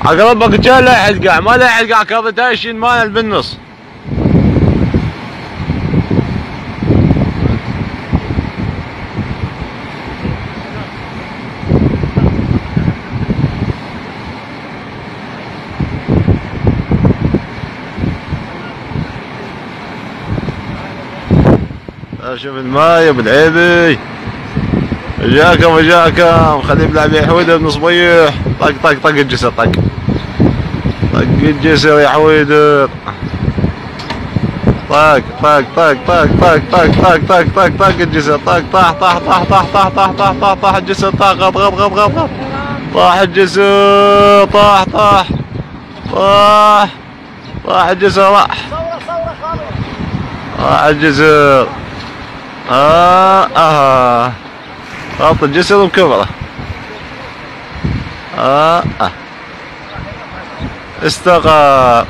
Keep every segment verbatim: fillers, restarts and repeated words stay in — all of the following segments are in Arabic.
عقربك جاء لا يحد ما لا يحد قاع كابتايشين مال بالنص. شوف الماي بالعيبي وجاكم وجاكم خليه بلعب يا حويده بن صبيح. طق طق طق الجسر طق طق الجسر يا حويده. طق طق طق طق طق طق طق طق طق طق الجسر طق طاح طاح طاح طاح طاح طاح طاح طاح طاح الجسر طاح غط غط غط غط غط طاح الجسر طاح طاح طاح طاح الجسر راح راح الجسر. آه آه غط الجسر ومكبره. آه آه استقر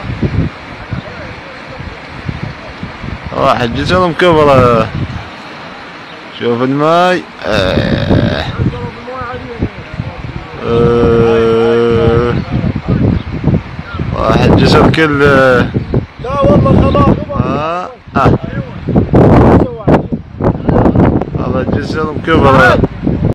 راح الجسر ومكبره. شوف الماي. آه آه راح الجسر كله. لا والله خلاص. آه آه هذا الجسر مكبره.